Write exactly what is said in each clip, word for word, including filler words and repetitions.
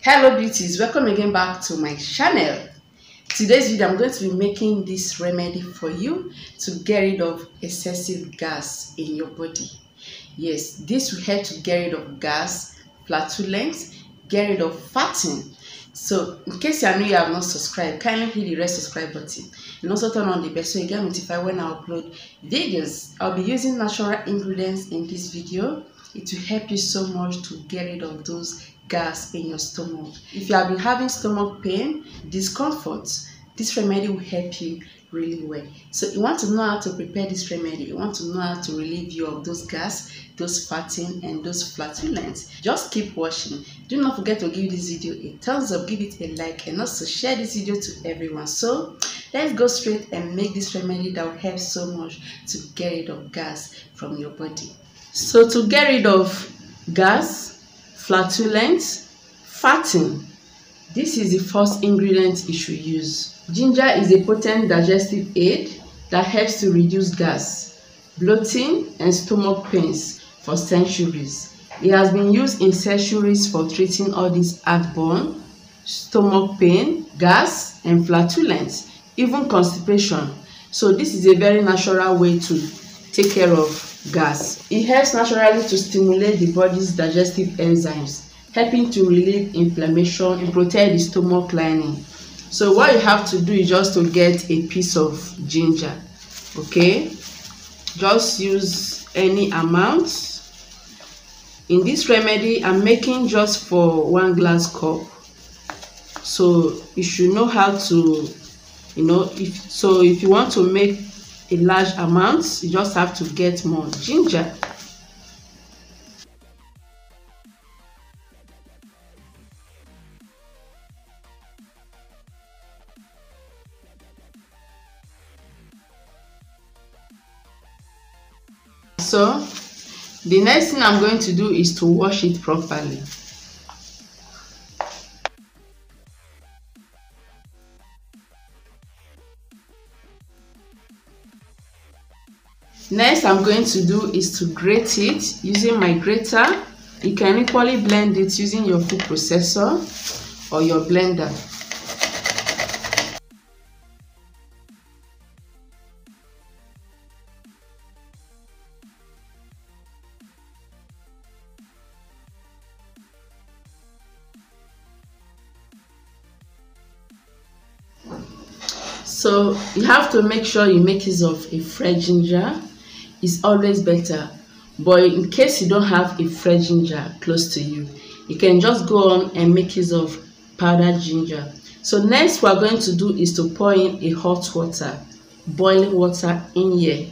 Hello beauties, welcome again back to my channel. Today's video I'm going to be making this remedy for you to get rid of excessive gas in your body. Yes, this will help to get rid of gas, flatulence, get rid of fatting. So in case you are new, you have not subscribed, kindly hit the red subscribe button and also turn on the bell so you get notified when I upload videos. I'll be using natural ingredients in this video. It will help you so much to get rid of those gas in your stomach. If you have been having stomach pain, discomfort, this remedy will help you really well. So you want to know how to prepare this remedy, you want to know how to relieve you of those gas, those fatting and those flatulence. Just keep watching. Do not forget to give this video a thumbs up, give it a like and also share this video to everyone. So let's go straight and make this remedy that will help so much to get rid of gas from your body. So to get rid of gas, flatulence, fatting, this is the first ingredient you should use. Ginger is a potent digestive aid that helps to reduce gas, bloating and stomach pains for centuries. It has been used in centuries for treating all these heartburn, stomach pain, gas and flatulence, even constipation. So this is a very natural way to take care of gas. It helps naturally to stimulate the body's digestive enzymes, helping to relieve inflammation and protect the stomach lining. So what you have to do is just to get a piece of ginger, okay? Just use any amount. In this remedy, I'm making just for one glass cup. So you should know how to, you know, if so if you want to make a large amount, you just have to get more ginger. So the next thing I'm going to do is to wash it properly. Next I'm going to do is to grate it using my grater. You can equally blend it using your food processor or your blender. So you have to make sure you make use of a fresh ginger. It's always better, but in case you don't have a fresh ginger close to you, you can just go on and make use of powdered ginger. So next what we're going to do is to pour in a hot water, boiling water in here.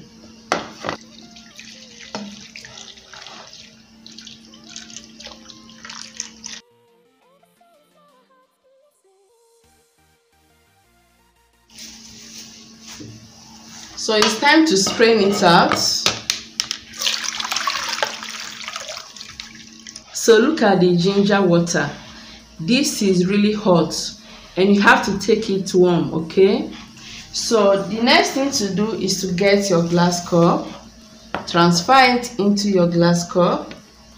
So it's time to strain it out. So look at the ginger water. This is really hot and you have to take it warm, okay? So the next thing to do is to get your glass cup, transfer it into your glass cup.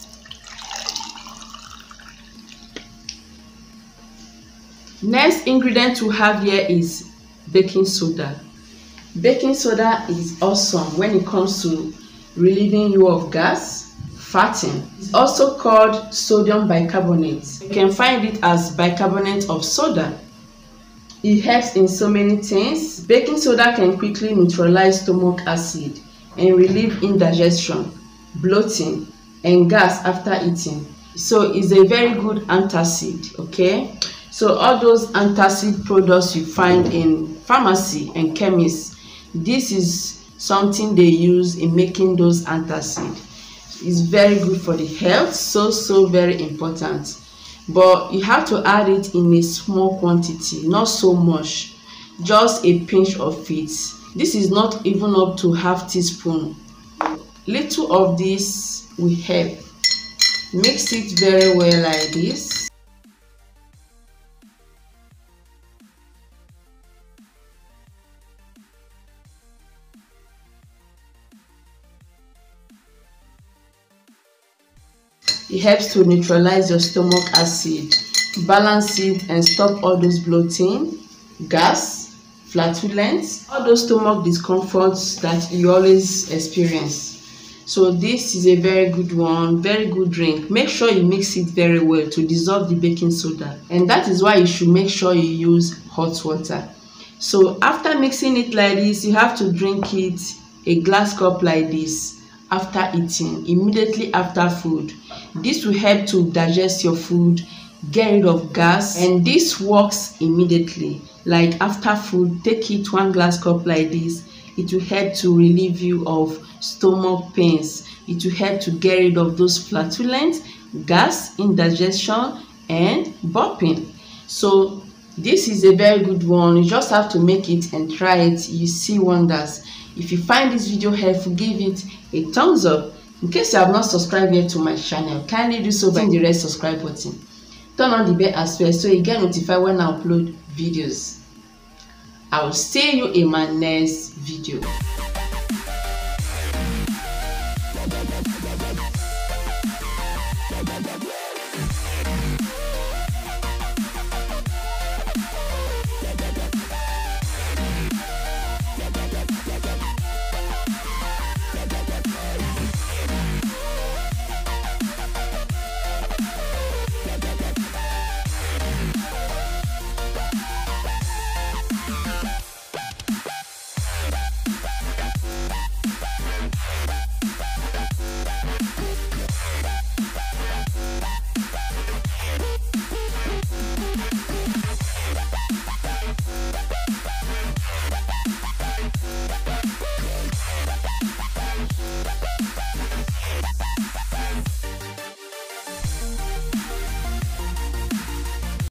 Next ingredient we have here is baking soda. Baking soda is awesome when it comes to relieving you of gas, fatting. It's also called sodium bicarbonate. You can find it as bicarbonate of soda. It helps in so many things. Baking soda can quickly neutralize stomach acid and relieve indigestion, bloating, and gas after eating. So it's a very good antacid, okay? So all those antacid products you find in pharmacy and chemists, this is something they use in making those antacid. It's very good for the health, so so very important. But you have to add it in a small quantity, not so much, just a pinch of it. This is not even up to half teaspoon. Little of this will help. Mix it very well like this. It helps to neutralize your stomach acid balance it and stop all those bloating, gas, flatulence, all those stomach discomforts that you always experience. So this is a very good one, very good drink. Make sure you mix it very well to dissolve the baking soda, and that is why you should make sure you use hot water. So after mixing it like this, you have to drink it a glass cup like this after eating, immediately after food. This will help to digest your food, get rid of gas, and this works immediately. Like after food, take it one glass cup like this. It will help to relieve you of stomach pains. It will help to get rid of those flatulence, gas, indigestion, and burping. So this is a very good one. You just have to make it and try it. You see wonders. If you find this video helpful, give it a thumbs up. In case you have not subscribed yet to my channel, kindly do so by hitting the red subscribe button. Turn on the bell as well so you get notified when I upload videos. I will see you in my next video.